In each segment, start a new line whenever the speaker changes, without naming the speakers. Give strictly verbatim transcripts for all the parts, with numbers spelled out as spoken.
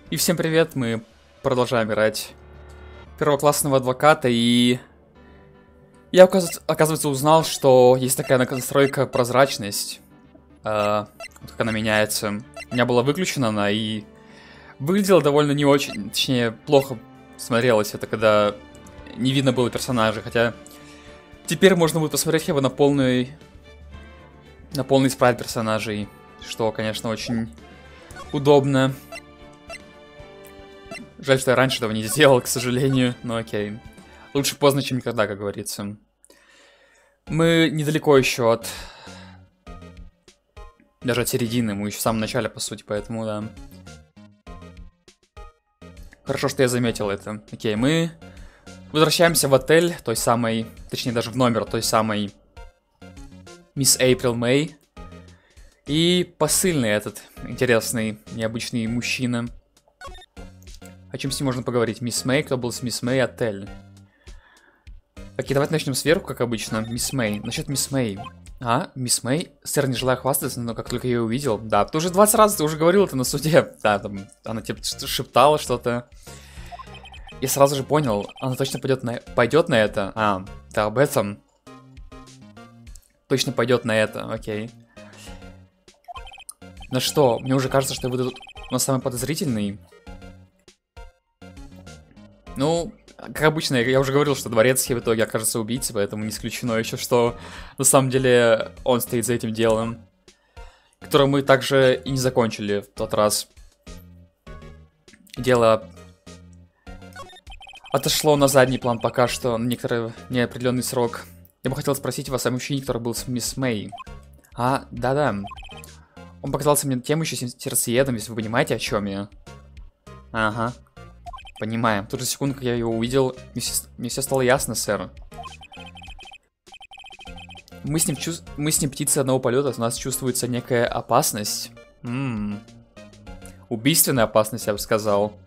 И всем привет, мы продолжаем играть первоклассного адвоката, и я, оказывается, оказывается, узнал, что есть такая настройка прозрачность, э, вот как она меняется. У меня была выключена она, и выглядела довольно не очень, точнее, плохо смотрелось это, когда не видно было персонажей, хотя теперь можно будет посмотреть его на полный, на полный спрайт персонажей, что, конечно, очень удобно. Жаль, что я раньше этого не сделал, к сожалению, но окей. Лучше поздно, чем никогда, как говорится. Мы недалеко еще от... Даже от середины, мы еще в самом начале, по сути, поэтому, да. Хорошо, что я заметил это. Окей, мы возвращаемся в отель той самой... Точнее, даже в номер той самой... Мисс Эйприл Мэй. И посыльный этот интересный, необычный мужчина. О чем с ним можно поговорить? Мисс Мэй, кто был с Мисс Мэй, отель. Окей, давайте начнем сверху, как обычно. Мисс Мэй. Насчет Мисс Мэй. А, Мисс Мэй. Сэр, не желаю хвастаться, но как только я ее увидел... Да, ты уже двадцать раз, ты уже говорил это на суде. Да, там, она тебе шептала что-то. Я сразу же понял, она точно пойдет на, пойдет на это. А, ты об этом? Точно пойдет на это, окей. Ну что, мне уже кажется, что вы тут у нас самый подозрительный. Ну, как обычно, я уже говорил, что Дворецкий в итоге окажется убийцей, поэтому не исключено еще, что на самом деле он стоит за этим делом, которое мы также и не закончили в тот раз. Дело отошло на задний план пока что на некоторый неопределенный срок. Я бы хотел спросить вас о мужчине, который был с Мисс Мэй. А, да-да. Он показался мне тем еще сердцеедом, если вы понимаете, о чем я. Ага. Понимаем. В ту же секунду, как я его увидел, мне все, мне все стало ясно, сэр. Мы с ним чувств... мы с ним птицы одного полета, у нас чувствуется некая опасность. М-м. Убийственная опасность, я бы сказал.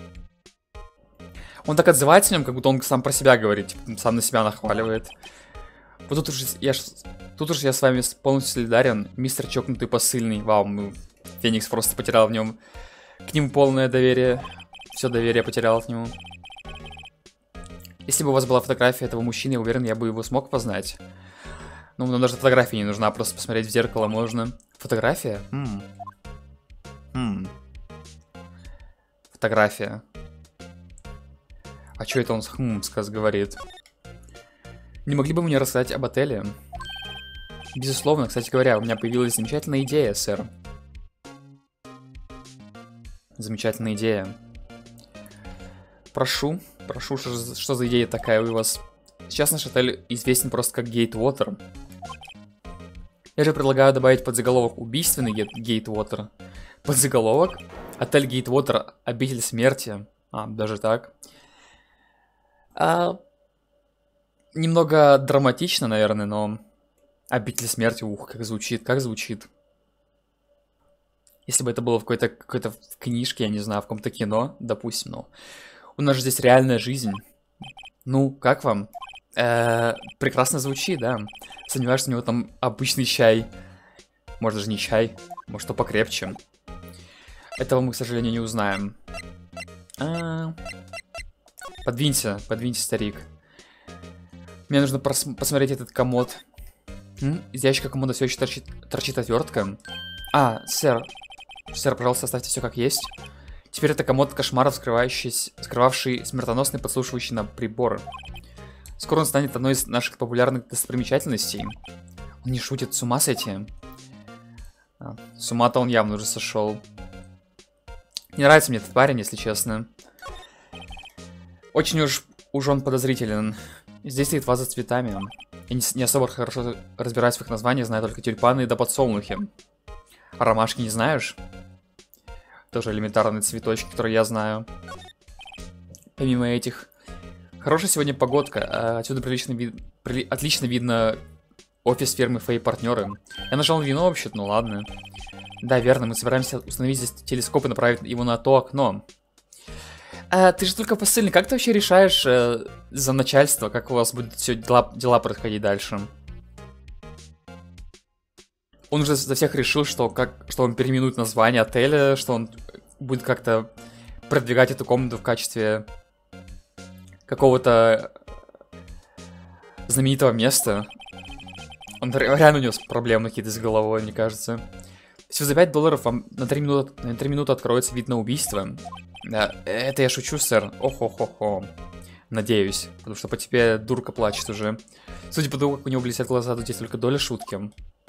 Он так отзывается о нем, как будто он сам про себя говорит, типа, сам на себя нахваливает. Вот тут уже я, тут уже я с вами полностью солидарен, мистер чокнутый посыльный. Вау, ну, Феникс просто потерял в нем к нему полное доверие. Все доверие потерял к нему. Если бы у вас была фотография этого мужчины, я уверен, я бы его смог познать. Ну, нам даже фотография не нужна, просто посмотреть в зеркало можно. Фотография? Хм. Хм. Фотография. А что это он с хм сказ говорит? Не могли бы вы мне рассказать об отеле? Безусловно, кстати говоря, у меня появилась замечательная идея, сэр. Замечательная идея. Прошу, прошу, что, что за идея такая у вас? Сейчас наш отель известен просто как Гейтвотер. Я же предлагаю добавить подзаголовок «Убийственный Гейтвотер». Подзаголовок «Отель Гейтвотер. Обитель смерти». А, даже так. А, немного драматично, наверное, но... Обитель смерти, ух, как звучит, как звучит. Если бы это было в какой-то какой-то книжке, я не знаю, в каком-то кино, допустим, ну... У нас же здесь реальная жизнь. Ну, как вам? Э-э, прекрасно звучит, да. Сомневаюсь, что у него там обычный чай. Может, даже не чай. Может, что покрепче. Этого мы, к сожалению, не узнаем. А-а-а. Подвинься, подвинься, старик. Мне нужно посмотреть этот комод. М? Из ящика комода все еще торчит, торчит отвертка. А, сэр. Сэр, пожалуйста, оставьте все как есть. Теперь это комод кошмаров, скрывающий, скрывавший смертоносный подслушивающий на приборы. Скоро он станет одной из наших популярных достопримечательностей. Он не шутит, с ума сойти. А, с ума-то он явно уже сошел. Не нравится мне этот парень, если честно. Очень уж, уж он подозрителен. Здесь стоит ваза с цветами. Я не, не особо хорошо разбираюсь в их названиях, знаю только тюльпаны да подсолнухи. А ромашки не знаешь? Тоже элементарные цветочки, которые я знаю. Помимо этих. Хорошая сегодня погодка. Отсюда прилично вид... При... отлично видно офис фирмы Фэй партнеры. Я нажал на вино вообще-то, ну ладно. Да, верно, мы собираемся установить здесь телескоп и направить его на то окно. А, ты же только посыльный. Как ты вообще решаешь э, за начальство, как у вас будут все дела, дела происходить дальше? Он уже за всех решил, что, как, что он переименует название отеля, что он будет как-то продвигать эту комнату в качестве какого-то знаменитого места. Он реально у него проблемы какие-то с головой, мне кажется. Всего за пять долларов вам на три минуты, на три минуты откроется вид на убийство. Да, это я шучу, сэр. Ох-ох-ох-ох. Надеюсь, потому что по тебе дурка плачет уже. Судя по тому, как у него блестят глаза, тут есть только доля шутки.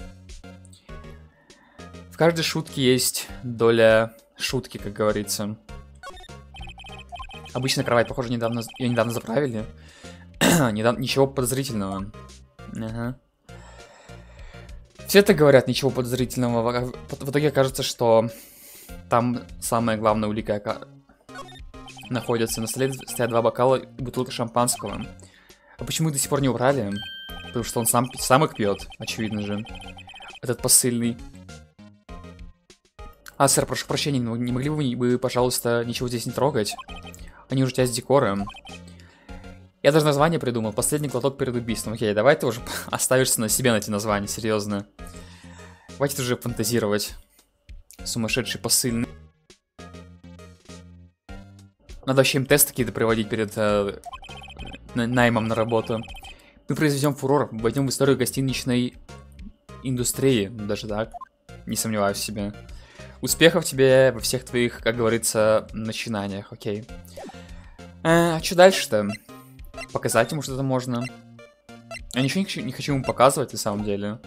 В каждой шутке есть доля шутки, как говорится. Обычно кровать, похоже, недавно, ее недавно заправили. Недавно, ничего подозрительного. Ага. Все это говорят, ничего подозрительного. В итоге кажется, что там самая главная улика находится. На столе стоят два бокала и бутылка шампанского. А почему их до сих пор не убрали? Потому что он сам, сам их пьет, очевидно же. Этот посыльный. А, сэр, прошу прощения, не могли бы вы, вы, пожалуйста, ничего здесь не трогать? Они уже часть декора. Я даже название придумал. Последний глоток перед убийством. Окей, давай ты уже оставишься на себе на эти названия, серьезно. Хватит уже фантазировать. Сумасшедший посыльный. Надо вообще им тесты какие-то проводить перед э, наймом на работу. Мы произведем фурор, войдем в историю гостиничной индустрии. Даже так. Не сомневаюсь в себе. Успехов тебе во всех твоих, как говорится, начинаниях. Окей. А, а что дальше-то? Показать ему что-то можно. Я ничего не хочу, не хочу ему показывать, на самом деле.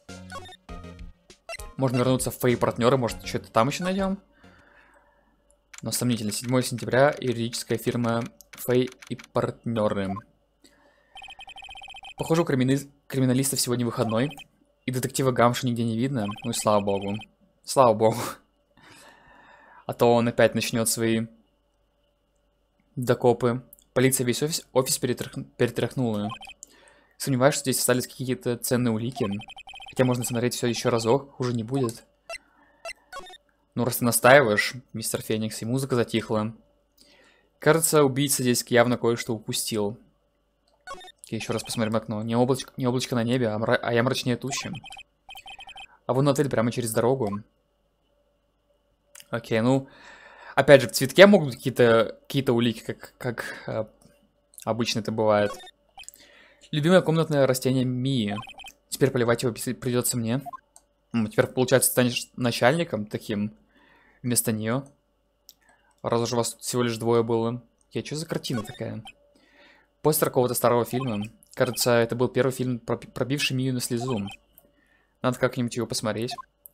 Можно вернуться в Фэй партнеры, может, что-то там еще найдем. Но сомнительно. седьмого сентября юридическая фирма Фэй и партнеры. Похоже, у кримини... криминалистов сегодня выходной. И детектива Гамши нигде не видно. Ну и слава богу. Слава богу. А то он опять начнет свои докопы. Полиция весь офис, офис перетрях... перетряхнула. Сомневаюсь, что здесь остались какие-то ценные улики. Хотя можно смотреть все еще разок, хуже не будет. Ну, раз ты настаиваешь, мистер Феникс, и музыка затихла. Кажется, убийца здесь явно кое-что упустил. Еще раз посмотрим в окно. Не облачко, не облачко на небе, а, мра... а я мрачнее тучи. А вон отель прямо через дорогу. Окей, ну... Опять же, в цветке могут быть какие-то какие-то улики, как, как э, обычно это бывает. Любимое комнатное растение Мии. Теперь поливать его придется мне. М, теперь, получается, станешь начальником таким вместо нее. Раз уж у вас тут всего лишь двое было. Я, что за картина такая? Постер какого-то старого фильма. Кажется, это был первый фильм, пробивший Мию на слезу. Надо как-нибудь его посмотреть.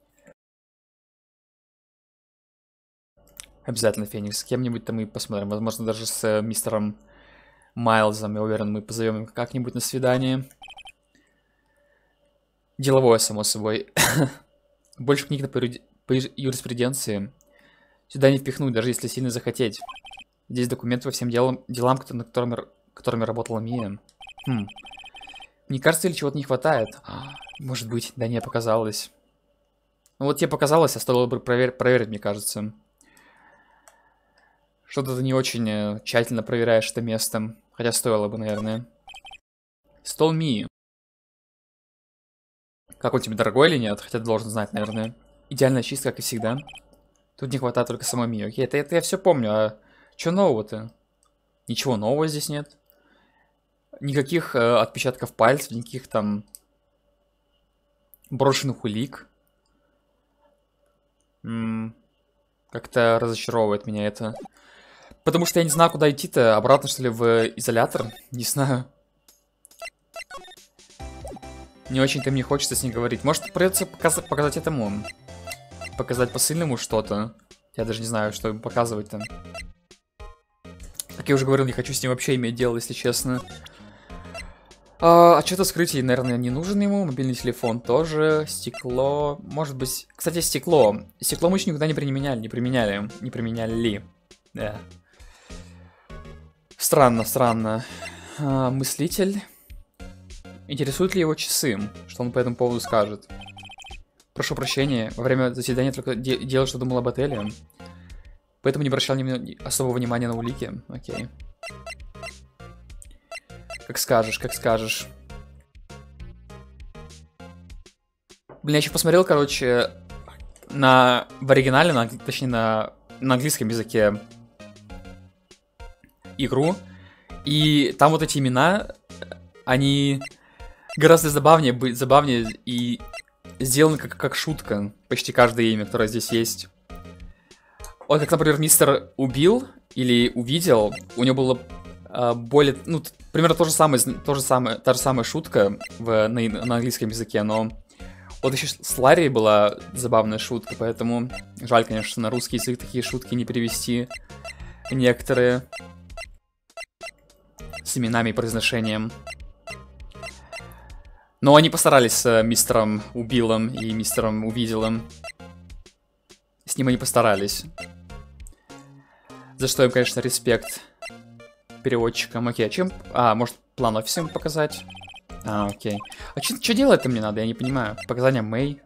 Обязательно, Феникс. С кем-нибудь-то мы посмотрим. Возможно, даже с э, мистером Майлзом, я уверен, мы позовем его как-нибудь на свидание. Деловое, само собой. Больше книг по, по юриспруденции. Сюда не впихнуть, даже если сильно захотеть. Здесь документы по всем делам, делам над которыми, которыми работала Мия. Хм. Мне кажется, или чего-то не хватает? Может быть, да не показалось. Ну вот тебе показалось, а стоило бы провер проверить, мне кажется. Что-то ты не очень э, тщательно проверяешь это место. Хотя стоило бы, наверное. Стол Мии. Как он тебе, дорогой или нет? Хотя ты должен знать, наверное. Идеальная чистка, как и всегда. Тут не хватает только самой Мии. Окей, это, это я все помню. А что нового-то? Ничего нового здесь нет. Никаких э, отпечатков пальцев, никаких там брошенных улик. Как-то разочаровывает меня это. Потому что я не знаю, куда идти-то. Обратно, что ли, в изолятор? Не знаю. Не очень-то мне хочется с ней говорить. Может, придется показ показать этому. Показать посыльному что-то. Я даже не знаю, что им показывать-то. Как я уже говорил, не хочу с ним вообще иметь дело, если честно. А, а что-то скрытие, наверное, не нужен ему. Мобильный телефон тоже. Стекло. Может быть... Кстати, стекло. Стекло мы еще никогда не применяли. Не применяли. Не применяли. Да. Странно, странно. А, мыслитель. Интересуют ли его часы? Что он по этому поводу скажет? Прошу прощения. Во время заседания только де делал, что думал об отеле. Поэтому не обращал ни особого внимания на улики. Окей. Как скажешь, как скажешь. Блин, я еще посмотрел, короче, на... в оригинале, на... точнее, на... на английском языке игру, и там вот эти имена, они гораздо забавнее, бы- забавнее и сделаны как, как шутка. Почти каждое имя, которое здесь есть. Вот как, например, мистер убил или увидел, у него было а, более, ну, т- примерно то же самое, то же самое, та же самая шутка в, на, на английском языке, но вот еще с Ларри была забавная шутка, поэтому жаль, конечно, что на русский язык такие шутки не перевести некоторые с именами и произношением. Но они постарались с мистером Убилом и мистером Увиделом. С ним они постарались. За что им, конечно, респект переводчикам. Окей, а чем... А, может, план офиса им показать? А, окей. А что делать-то мне надо? Я не понимаю. Показания Мэй.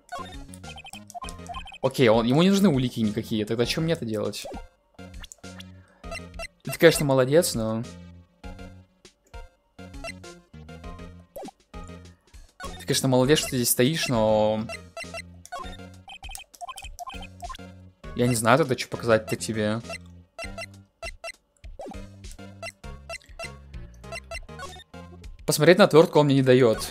Окей, он, ему не нужны улики никакие. Тогда что мне это делать? Ты, конечно, молодец, но... Ты, конечно, молодец, что ты здесь стоишь, но... Я не знаю тогда, что показать-то тебе. Посмотреть на отвертку он мне не дает.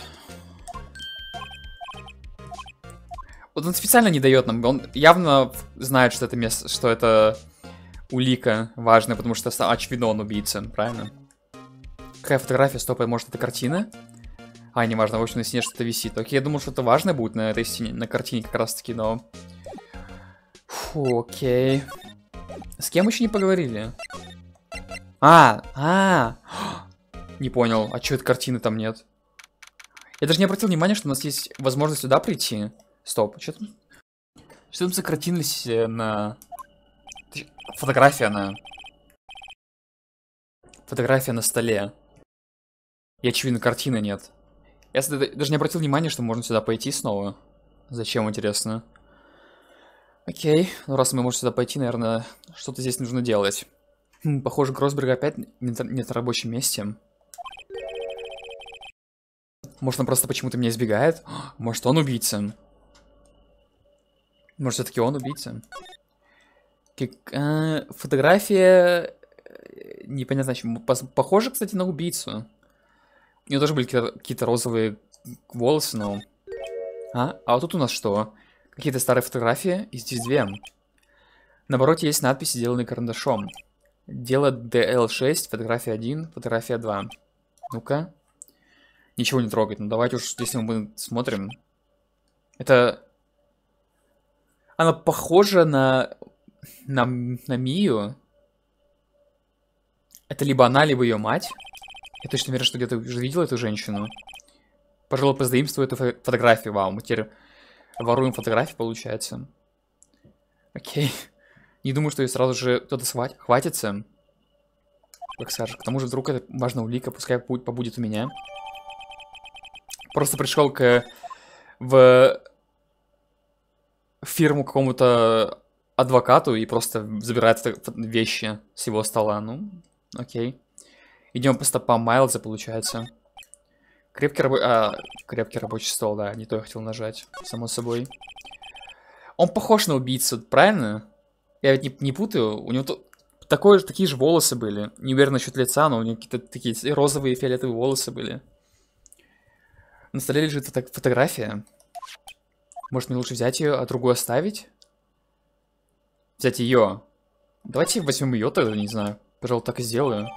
Вот он специально не дает нам. Он явно знает, что это место, что это улика важная, потому что очевидно он убийца, правильно? Какая фотография? Стоп, может это картина? А, не важно, в общем, на стене что-то висит. Окей, я думал, что это важное будет на этой стене, на картине как раз таки, но... Фу, окей. С кем еще не поговорили? А, а, не понял, а что это картины там нет? Я даже не обратил внимания, что у нас есть возможность сюда прийти. Стоп, что там? Что там за картины на... Фотография на... Фотография на столе. И, очевидно, картины нет. Я даже не обратил внимания, что можно сюда пойти снова. Зачем, интересно? Окей, ну раз мы можем сюда пойти, наверное, что-то здесь нужно делать. Хм, похоже, Гросберг опять нет, нет на рабочем месте. Может, он просто почему-то меня избегает? Может, он убийца? Может, все-таки он убийца? Как, э, фотография... Непонятно, чем. Похоже, кстати, на убийцу. У него тоже были какие-то розовые волосы, но... А? А вот тут у нас что? Какие-то старые фотографии, и здесь две. На обороте есть надписи, сделанные карандашом. Дело ди эл шесть, фотография один, фотография два. Ну-ка. Ничего не трогать. Ну давайте уж, если мы смотрим. Это... Она похожа на... На, на Мию. Это либо она, либо ее мать. Я точно уверен, что где-то уже видел эту женщину. Пожалуй, позаимствую эту фо фотографию. Вау, мы теперь воруем фотографии, получается. Окей. Не думаю, что ее сразу же кто-то хватится. Как скажешь. К тому же, вдруг это важная улика, пускай побудет у меня. Просто пришел к... в фирму какому-то адвокату и просто забирает вещи с его стола. Ну, окей. Идем по стопам Майлза, получается. Крепкий, рабо... а, крепкий рабочий стол, да, не то я хотел нажать, само собой. Он похож на убийцу, правильно? Я ведь не, не путаю, у него тут такое, такие же волосы были. Не уверен насчет лица, но у него какие-то такие розовые фиолетовые волосы были. На столе лежит фото фотография. Может, мне лучше взять ее, а другую оставить? Взять ее. Давайте возьмем ее тогда, не знаю. Пожалуй, так и сделаю.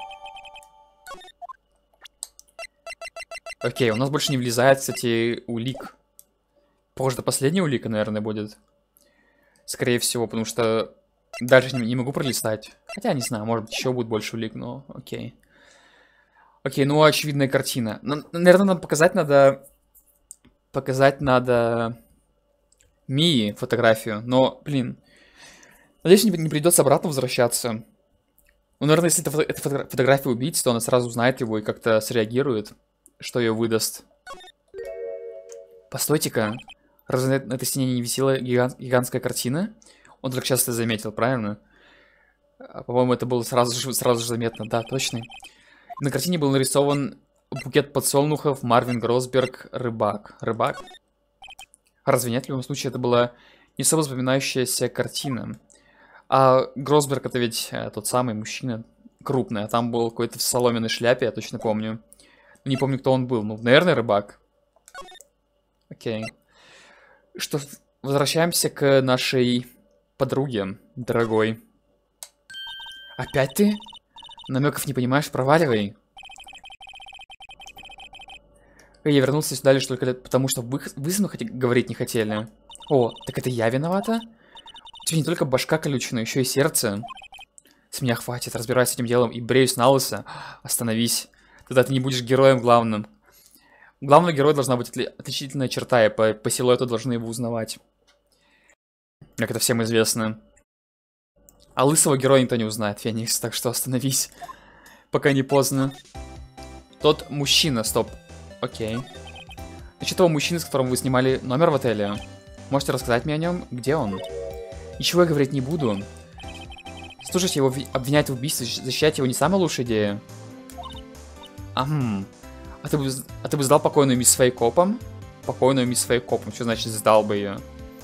Окей, у нас больше не влезает, кстати, улик. Похоже, это последняя улика, наверное, будет. Скорее всего, потому что дальше не, не могу пролистать. Хотя, не знаю, может быть, еще будет больше улик, но окей. Окей, ну, очевидная картина. Но, наверное, нам показать надо... Показать надо... Мии фотографию, но, блин... Надеюсь, не, не придется обратно возвращаться. Ну, наверное, если это, фото это фото фотография убийцы, то она сразу узнает его и как-то среагирует, что ее выдаст. Постойте-ка. Разве на этой стене не висела гигант гигантская картина? Он только сейчас это заметил, правильно? По-моему, это было сразу же, сразу же заметно. Да, точно. На картине был нарисован букет подсолнухов, Марвин Гросберг, рыбак. Рыбак? Разве нет? В любом случае, это была не особо запоминающаяся картина. А Гросберг — это ведь э, тот самый мужчина, крупный, а там был какой-то в соломенной шляпе, я точно помню. Не помню, кто он был. Ну, наверное, рыбак. Окей. Что, возвращаемся к нашей подруге, дорогой. Опять ты? Намеков не понимаешь? Проваливай. Я вернулся сюда лишь только потому, что вы, вы со мной хоть говорить не хотели. О, так это я виновата? У тебя не только башка колючая, но еще и сердце. С меня хватит, разбираюсь с этим делом и бреюсь на лысо. Остановись. Тогда ты не будешь героем главным. Главный герой должна быть отли отличительная черта, и по, по силуэту должны его узнавать. Как это всем известно. А лысого героя никто не узнает, Феникс, так что остановись. Пока не поздно. Тот мужчина, стоп. Окей. Значит, того мужчины, с которым вы снимали номер в отеле. Можете рассказать мне о нем? Где он? Ничего я говорить не буду. Слушать его обвинять в убийстве, защищать его не самая лучшая идея. Ам. А ты бы, а ты бы сдал покойную мисс Фейкопом? Покойную мисс Фейкопом. Что значит сдал бы ее?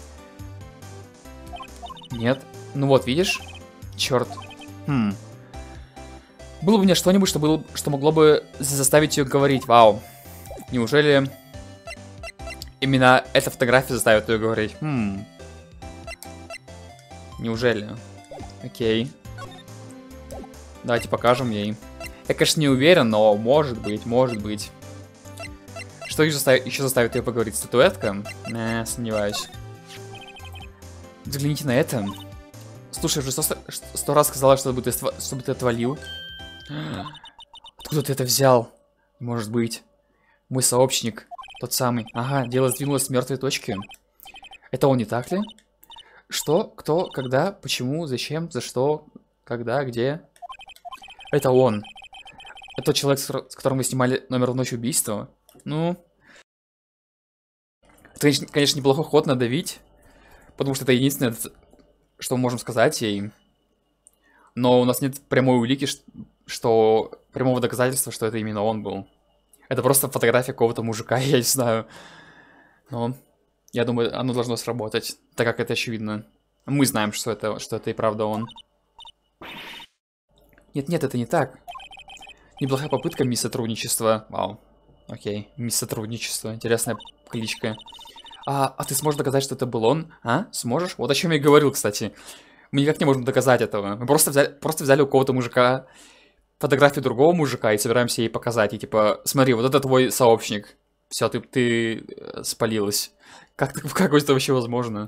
Нет. Ну вот, видишь? Черт. Хм. Было бы у меня что-нибудь, что, было, что могло бы заставить ее говорить. Вау. Неужели именно эта фотография заставит ее говорить? Хм. Неужели? Окей. Давайте покажем ей. Я, конечно, не уверен, но может быть, может быть. Что еще заставит, еще заставит ее поговорить? Статуэтка? Не, сомневаюсь. Взгляните на это. Слушай, уже сто, сто раз сказала, чтобы ты, чтобы ты отвалил. Откуда ты это взял? Может быть. Мой сообщник. Тот самый. Ага, дело сдвинулось с мертвой точки. Это он, не так ли? Что? Кто? Когда? Почему? Зачем? За что? Когда? Где? Это он. Это тот человек, с которым мы снимали номер в ночь убийства. Ну... Это, конечно, конечно, неплохой ход надавить. Потому что это единственное, что мы можем сказать ей. Но у нас нет прямой улики, что... Прямого доказательства, что это именно он был. Это просто фотография какого-то мужика, я не знаю. Но... Я думаю, оно должно сработать, так как это очевидно. Мы знаем, что это, что это и правда он. Нет-нет, это не так. Неплохая попытка, мисс Сотрудничество. Вау. Окей, мисс Сотрудничество. Интересная кличка. А, а ты сможешь доказать, что это был он? А? Сможешь? Вот о чем я и говорил, кстати. Мы никак не можем доказать этого. Мы просто взяли, просто взяли у кого-то мужика фотографию другого мужика и собираемся ей показать. И типа, смотри, вот это твой сообщник. Все, ты, ты спалилась. Как, как это вообще возможно?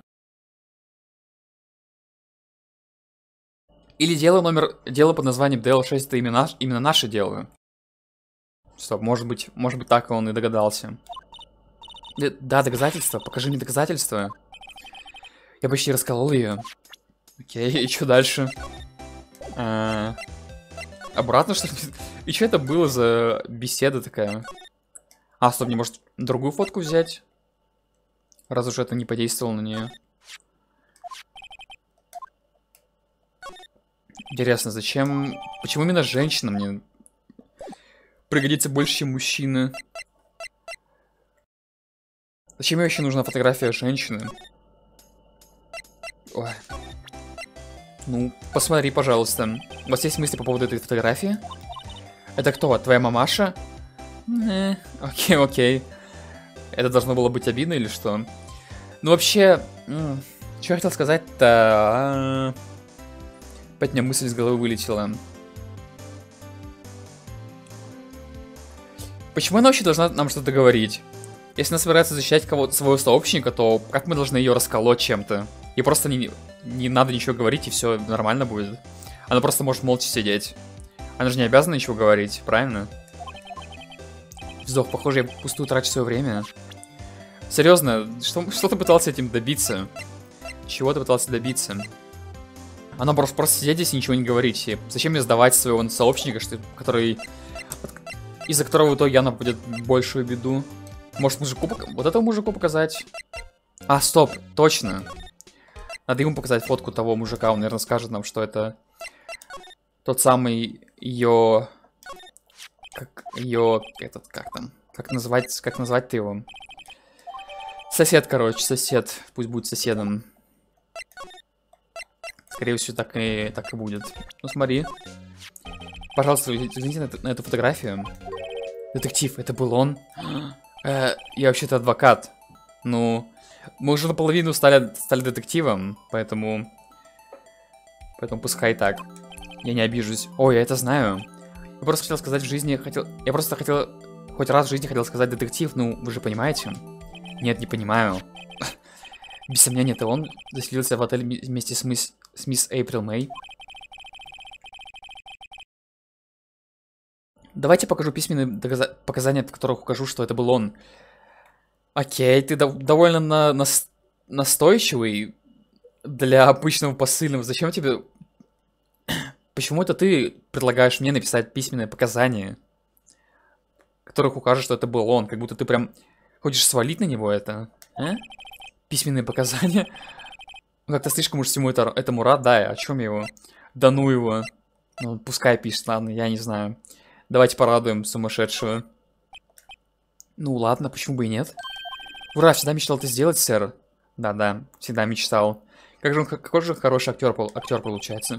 Или дело номер... Дело под названием ди эл шесть это именно, наш, именно наше дело. Стоп, может быть, может быть так он и догадался. Да, доказательства. Покажи мне доказательства. Я почти расколол ее. Окей, и что дальше? А... Обратно, что ли? И что это было за беседа такая? А, стоп, мне может другую фотку взять? Раз уж это не подействовало на нее. Интересно, зачем... Почему именно женщина мне пригодится больше, чем мужчина? Зачем мне вообще нужна фотография женщины? Ой. Ну, посмотри, пожалуйста. У вас есть мысли по поводу этой фотографии? Это кто? Твоя мамаша? Э, окей, окей. Это должно было быть обидно или что? Ну, вообще... Что я хотел сказать-то? Опять у меня мысль из головы вылетела. Почему она вообще должна нам что-то говорить? Если она собирается защищать кого-то, своего сообщника, то как мы должны ее расколоть чем-то? Ей просто не, не надо ничего говорить, и все нормально будет. Она просто может молча сидеть. Она же не обязана ничего говорить, правильно? Вздох, похоже, я пустую трачу свое время. Серьезно, что, что ты пытался этим добиться? Чего ты пытался добиться? Она просто, просто сидеть здесь и ничего не говорить. И зачем мне сдавать своего сообщника, что, который... Из-за которого в итоге она будет большую беду? Может, мужику... Вот этого мужику показать? А, стоп, точно. Надо ему показать фотку того мужика. Он, наверное, скажет нам, что это... Тот самый ее... Как ее... Этот, как там? Как называть... Как назвать ты его? Сосед, короче, сосед. Пусть будет соседом. Скорее всего, так и, так и будет. Ну, смотри. Пожалуйста, взгляните на, на эту фотографию. Детектив, это был он? Э, я вообще-то адвокат. Ну, мы уже наполовину стали, стали детективом, поэтому... Поэтому пускай так. Я не обижусь. Ой, я это знаю. Я просто хотел сказать в жизни... Хотел... Я просто хотел... Хоть раз в жизни хотел сказать детектив, ну, вы же понимаете? Нет, не понимаю. Без сомнения, это он заселился в отель вместе с мисс, с мисс Эйприл Мэй. Давайте покажу письменные доказа... показания, от которых укажу, что это был он. Окей, ты дов довольно на на настойчивый для обычного посыльного. Зачем тебе... Почему это ты предлагаешь мне написать письменные показания, которых укажет, что это был он? Как будто ты прям хочешь свалить на него это, а? Письменные показания? Как-то слишком уж всему это, этому рад, да, о чем его? Да ну его. Ну, пускай пишет, ладно, я не знаю. Давайте порадуем сумасшедшего. Ну ладно, почему бы и нет? Ура, всегда мечтал это сделать, сэр. Да-да, всегда мечтал. Как же он, какой же он хороший актер, актер получается.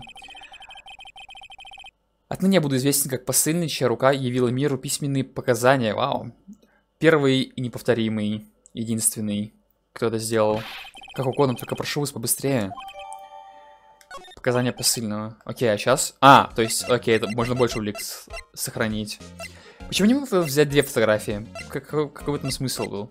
Отныне я буду известен как посыльный, чья рука явила миру письменные показания. Вау. Первый и неповторимый, единственный, кто это сделал. Как угодно, только прошу вас побыстрее. Показания посыльного. Окей, а сейчас... А, то есть, окей, это можно больше улик сохранить. Почему не мог взять две фотографии? Как, какой в этом смысл был?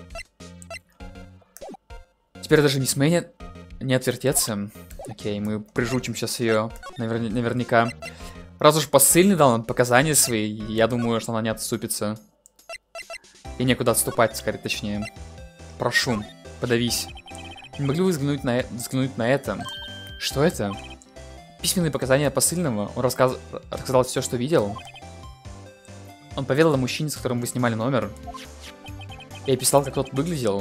Теперь даже не смей не отвертеться. Окей, мы прижучим сейчас ее навер... наверняка. Раз уж посыльный дал нам показания свои, я думаю, что она не отступится. И некуда отступать, скорее, точнее. Прошу, подавись. Не могли вы взглянуть на, взглянуть на это? Что это? Письменные показания посыльного. Он рассказ... рассказал все, что видел. Он поведал о мужчине, с которым вы снимали номер. И описал, как тот выглядел.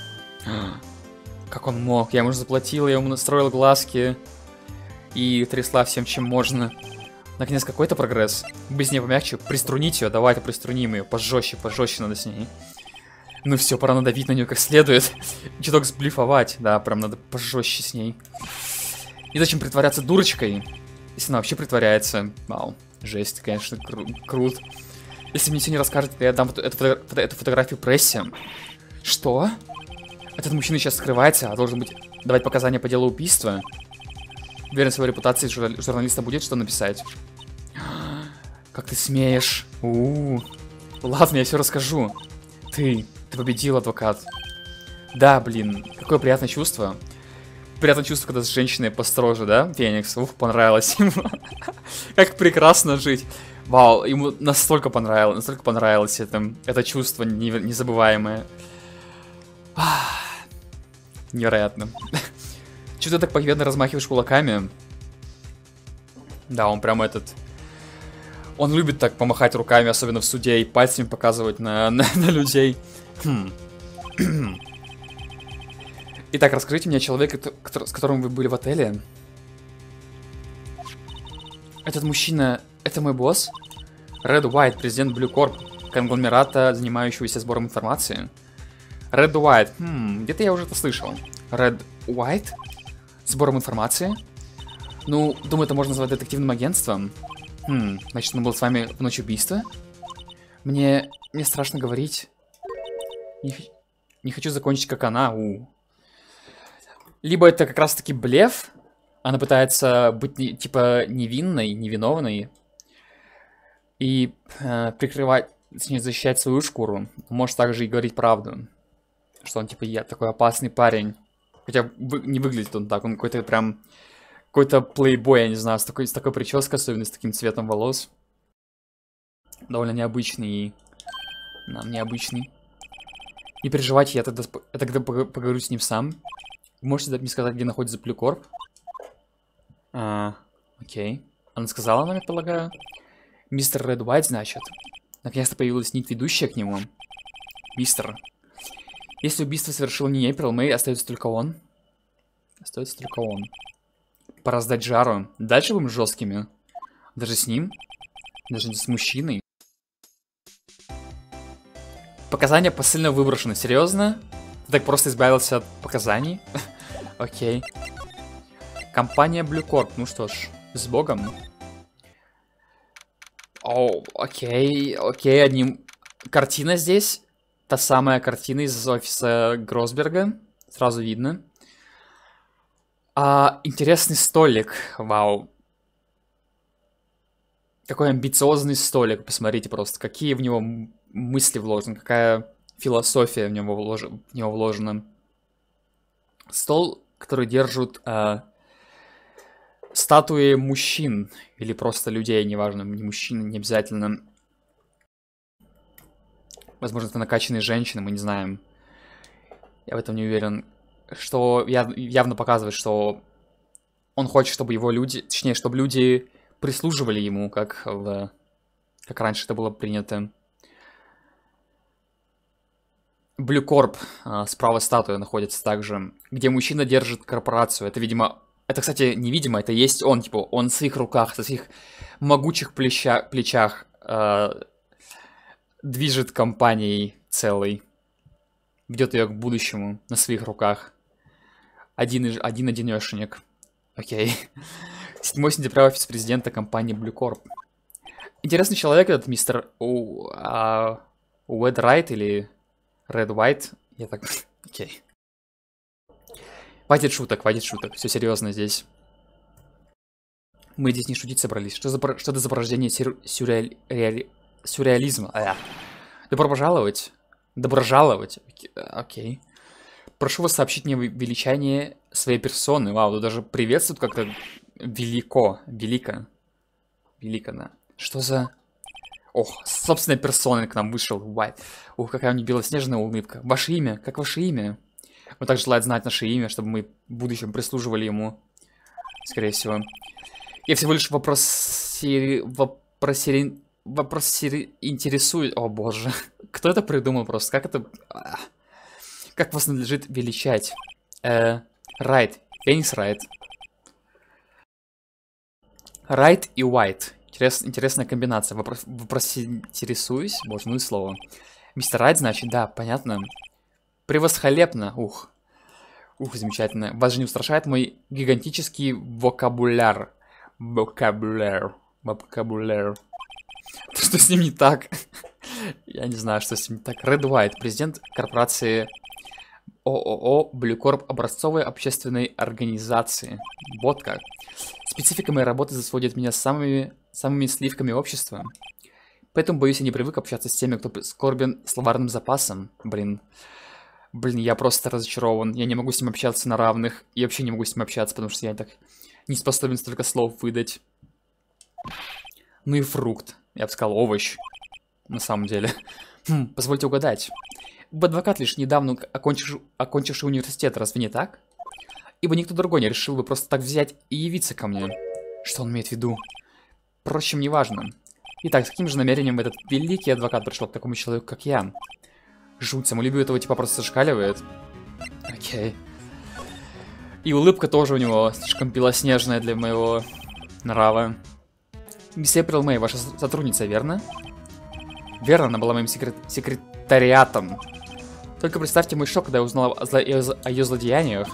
Как он мог? Я ему заплатил, я ему настроил глазки. И трясла всем, чем можно. Наконец, какой-то прогресс. Без нее помягче. Приструнить ее. Давайте приструним ее. Пожестче, пожестче надо с ней. Ну все, пора надавить на нее как следует. Чуток сблифовать. Да, прям надо пожестче с ней. И зачем притворяться дурочкой? Если она вообще притворяется. Вау, жесть, конечно, кру крут. Если мне все не расскажет, я дам эту, эту, фото эту фотографию прессе. Что? Этот мужчина сейчас скрывается, а должен быть давать показания по делу убийства. Уверен, в своей репутации журнали журналиста будет что написать. Как ты смеешь? У-у-у. Ладно, я все расскажу. Ты, ты победил, адвокат. Да, блин, какое приятное чувство. Приятное чувство, когда с женщиной построже, да, Феникс? Ух, понравилось ему. Как прекрасно жить. Вау, ему настолько понравилось, настолько понравилось это, это чувство незабываемое. Невероятно. Чего ты так победно размахиваешь кулаками? Да, он прям этот... Он любит так помахать руками, особенно в суде, и пальцами показывать на, на, на людей. Хм. Итак, расскажите мне о человеке, с которым вы были в отеле. Этот мужчина, это мой босс? Ред Уайт, президент Blue Corp, конгломерата, занимающегося сбором информации. Ред Уайт, хм, где-то я уже это слышал. Ред Уайт? Сбором информации? Ну, думаю, это можно назвать детективным агентством. Хм, значит, он был с вами в ночь убийства? Мне... мне страшно говорить. Не, не хочу закончить, как она. У. Либо это как раз-таки блеф. Она пытается быть, не, типа, невинной, невиновной. И э, прикрывать, точнее, защищать свою шкуру. Может также и говорить правду. Что он, типа, я такой опасный парень. Хотя вы, не выглядит он так. Он какой-то прям... Какой-то плейбой, я не знаю, с такой, с такой прической, особенно с таким цветом волос. Довольно необычный и... Да, необычный. Не переживайте, я тогда, я тогда поговорю с ним сам. Вы можете мне сказать, где находится Blue Corp? А, окей. Она сказала нам, я полагаю. Мистер Ред Уайт, значит. Наконец-то появилась нить, ведущая к нему. Мистер. Если убийство совершил не Эйприл Мэй, остается только он. Остается только он. Пора сдать жару. Дальше будем жесткими. Даже с ним. Даже с мужчиной. Показания посыльно выброшены. Серьезно? Ты так просто избавился от показаний? Окей. Компания Blue Corp. Ну что ж, с богом. О, окей, окей, одним... Картина здесь. Та самая картина из офиса Гросберга. Сразу видно. А, интересный столик. Вау. Какой амбициозный столик. Посмотрите просто, какие в него мысли вложены, какая философия в него, влож... в него вложена. Стол, который держат а, статуи мужчин. Или просто людей, неважно, не мужчин, не обязательно. Возможно, это накачанные женщины, мы не знаем. Я в этом не уверен. Что яв... явно показывает, что он хочет, чтобы его люди... Точнее, чтобы люди прислуживали ему, как, в... как раньше это было принято. Blue Corp, а, справа статуя находится также, где мужчина держит корпорацию. Это, видимо... Это, кстати, невидимо, это есть он, типа, он в своих руках, в своих могучих плеча... плечах а... движет компанией целой. Ведет ее к будущему на своих руках. Один, один одинешенек. Окей. седьмого сентября офис президента компании Blue Corp. Интересный человек этот мистер У... А... Уэд Райт или Red White. Я так... Окей. Хватит шуток, хватит шуток. Все серьезно здесь. Мы здесь не шутить собрались. Что, за... Что это за порождение сюр... сюрреали... реали... сюрреализма? А, добро пожаловать. Добро жаловать. Окей. Прошу вас сообщить мне величание своей персоны. Вау, тут даже приветствуют как-то велико. Велико. Велико, да. Что за... Ох, собственная персона к нам вышел. Уайт. Ух, какая у них белоснежная улыбка. Ваше имя? Как ваше имя? Он также желает знать наше имя, чтобы мы в будущем прислуживали ему. Скорее всего. Я всего лишь вопрос... Сери... Вопрос... Сери... Вопрос сери... интересует... О, боже. Кто это придумал просто? Как это... Как вас надлежит величать? Э... Райт. Феникс Райт. Райт и Уайт. Интерес... Интересная комбинация. Вопрос... Вопрос интересуюсь. Боже, ну и слово. Мистер Райт, значит, да, понятно. Превосхолепно. Ух. Ух, замечательно. Вас же не устрашает мой гигантический вокабуляр. Вокабуляр. Вокабуляр. Что с ним не так? Я не знаю, что с ним не так. Ред Уайт, президент корпорации ООО Blue Corp образцовой общественной организации. Вот как. Специфика моей работы сводит меня с самыми, самыми сливками общества. Поэтому, боюсь, я не привык общаться с теми, кто скорбен словарным запасом. Блин. Блин, я просто разочарован. Я не могу с ним общаться на равных. И вообще не могу с ним общаться, потому что я так не способен столько слов выдать. Ну и фрукт. Я бы сказал, овощ. На самом деле. Хм, позвольте угадать. Вы адвокат лишь недавно окончивший, окончивший университет, разве не так? Ибо никто другой не решил бы просто так взять и явиться ко мне. Что он имеет в виду? Впрочем, неважно. Итак, с каким же намерением этот великий адвокат пришел к такому человеку, как я? Жуть, самолюбие этого типа просто зашкаливает. Окей. И улыбка тоже у него слишком белоснежная для моего нрава. Мисс Эприл Мэй, ваша сотрудница, верно? Верно, она была моим секрет... секретариатом. Только представьте мой шок, когда я узнал о, зло... о ее злодеяниях.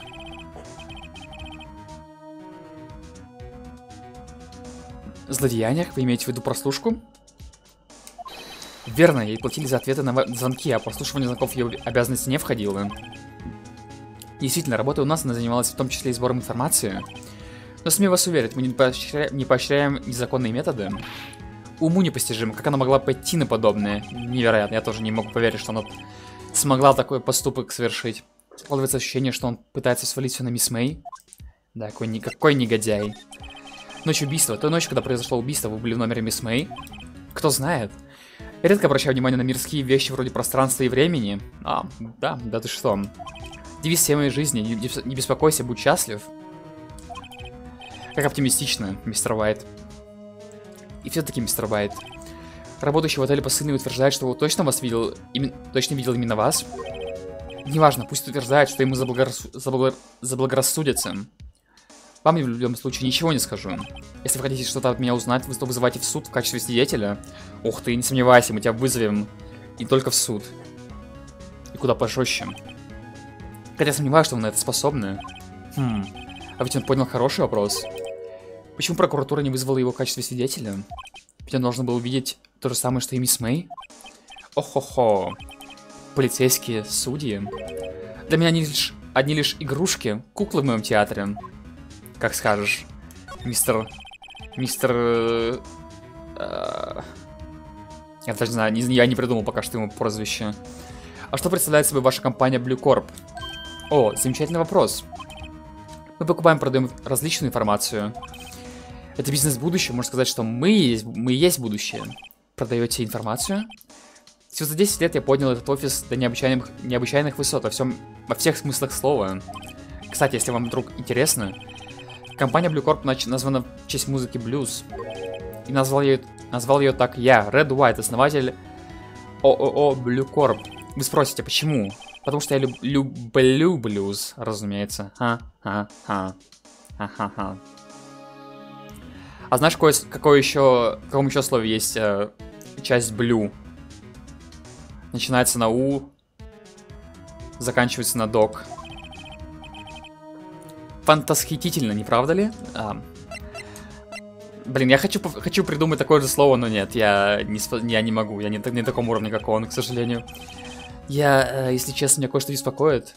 Злодеяниях? Вы имеете в виду прослушку? Верно, ей платили за ответы на звонки, а прослушивание звонков в ее обязанности не входило. Действительно, работа у нас, она занималась в том числе и сбором информации. Но смею вас уверить, мы не, поощря... не поощряем незаконные методы. Уму непостижимо, как она могла пойти на подобное. Невероятно, я тоже не могу поверить, что она смогла такой поступок совершить. Складывается ощущение, что он пытается свалить все на мисс Мэй. Да, какой, ни... какой негодяй. Ночь убийства. Той ночью, когда произошло убийство, вы были в номере мисс Мэй. Кто знает. Я редко обращаю внимание на мирские вещи вроде пространства и времени. А, да, да ты что. Девиз всей моей жизни. Не, не беспокойся, будь счастлив. Как оптимистично, мистер Уайт. И все-таки, мистер Уайт. Работающий в отеле посыльный утверждает, что он точно вас видел, именно, точно видел именно вас. Неважно, пусть утверждает, что ему заблагорас... заблагор... заблагорассудится. Вам в любом случае ничего не скажу. Если вы хотите что-то от меня узнать, вы вызывайте в суд в качестве свидетеля. Ух ты, не сомневайся, мы тебя вызовем не только в суд. И куда пожестче. Хотя сомневаюсь, что вы на это способны. Хм, а ведь он понял хороший вопрос. Почему прокуратура не вызвала его в качестве свидетеля? Ведь он должен был увидеть то же самое, что и мисс Мэй. Ох-хо-хо. Полицейские судьи. Для меня они лишь, одни лишь игрушки, куклы в моем театре. Как скажешь, мистер... Мистер... Э, э, я даже не знаю, не, я не придумал пока что ему прозвище. А что представляет собой ваша компания Blue Corp? О, замечательный вопрос. Мы покупаем, продаем различную информацию. Это бизнес будущего, можно сказать, что мы есть, мы есть будущее. Продаете информацию? Всего за десять лет я поднял этот офис до необычайных, необычайных высот во, всем, во всех смыслах слова. Кстати, если вам вдруг интересно, компания Blue Corp названа в честь музыки блюз. И назвал ее, назвал ее так я, Ред Уайт, основатель ООО Blue Corp. Вы спросите, почему? Потому что я люб, люблю блюз, разумеется. Ха-ха-ха. Ха-ха-ха. А знаешь, какое, какое еще, в каком еще слове есть э, часть блю? Начинается на У, заканчивается на док. Фантасхитительно, не правда ли? А. Блин, я хочу, хочу придумать такое же слово, но нет, я не, я не могу, я не, не на таком уровне, как он, к сожалению. Я, э, если честно, меня кое-что беспокоит.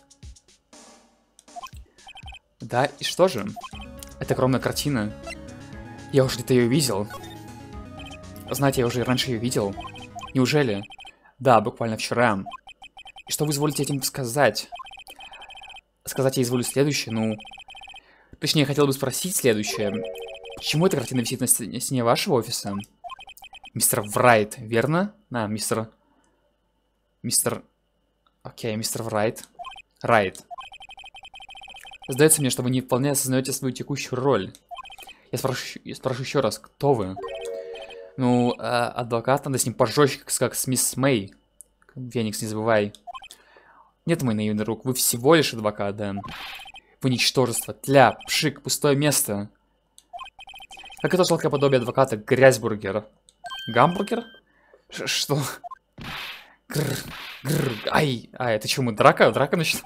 Да, и что же? Это огромная картина. Я уже где-то ее видел. Знаете, я уже раньше ее видел. Неужели? Да, буквально вчера. И что вы изволите этим сказать? Сказать я изволю следующее, ну... Точнее, я хотел бы спросить следующее. Почему эта картина висит на стене вашего офиса? Мистер Врайт, верно? Да, мистер... Мистер... Окей, мистер Врайт. Райт. Сдается мне, что вы не вполне осознаете свою текущую роль. Я спрошу, я спрошу еще раз, кто вы? Ну, э, адвокат, надо с ним пожестче, как, как с мисс Мэй. Феникс, не забывай. Нет, мой наивный друг, вы всего лишь адвокат, да. Вы ничтожество, тля, пшик, пустое место. Как это жалкое подобие адвоката, грязьбургер. Гамбургер? Ш что? Гррр, гррр, ай, ай, это что, мы драка? Драка начала?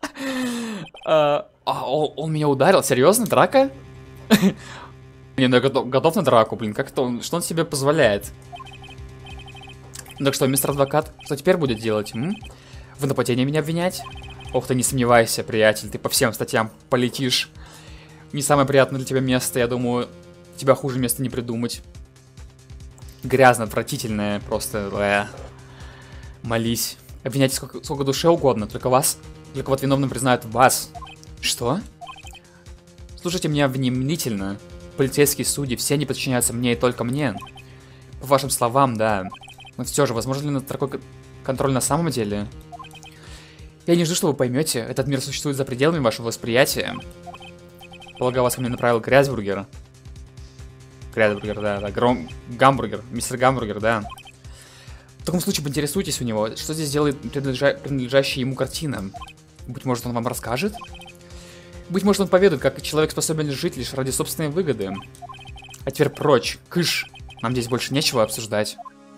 А, он меня ударил, серьезно, драка? Не, ну я готов, готов на драку, блин, как это он, что он себе позволяет? Так что, мистер адвокат, что теперь будет делать, м? В нападении меня обвинять? Ох ты, не сомневайся, приятель, ты по всем статьям полетишь. Не самое приятное для тебя место, я думаю, тебя хуже места не придумать. Грязно, отвратительное, просто, э, молись. Обвиняйте сколько, сколько душе угодно, только вас, только вот виновным признают вас. Что? Слушайте меня внимательно. Полицейские судьи, все они подчиняются мне и только мне. По вашим словам, да. Но все же, возможно ли такой контроль на самом деле? Я не жду, что вы поймете. Этот мир существует за пределами вашего восприятия. Полагаю, вас ко мне направил Грязьбургер. Грязьбургер, да, да. Гром... Гамбургер. Мистер Гамбургер, да. В таком случае поинтересуйтесь у него, что здесь делает принадлежа... принадлежащая ему картина. Быть может, он вам расскажет? Быть может, он поведает, как человек способен жить лишь ради собственной выгоды. А теперь прочь, кыш. Нам здесь больше нечего обсуждать.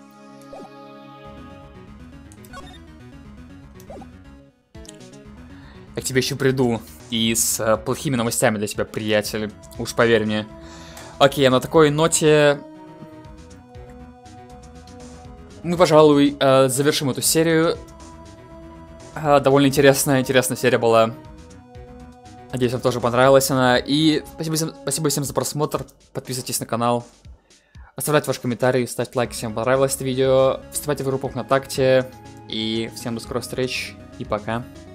Я к тебе еще приду. И с э, плохими новостями для тебя, приятель. Уж поверь мне. Окей, на такой ноте... Мы, пожалуй, э, завершим эту серию. Э, довольно интересная, интересная серия была. Надеюсь, вам тоже понравилась она. И спасибо всем, спасибо всем за просмотр. Подписывайтесь на канал. Оставляйте ваши комментарии, ставьте лайк, если вам понравилось это видео. Вступайте в группу ВКонтакте. И всем до скорых встреч. И пока.